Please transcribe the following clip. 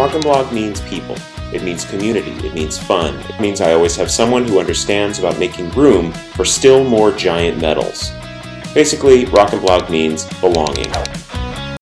Rock and Blog means people. It means community. It means fun. It means I always have someone who understands about making room for still more giant medals. Basically, Rock and Blog means belonging.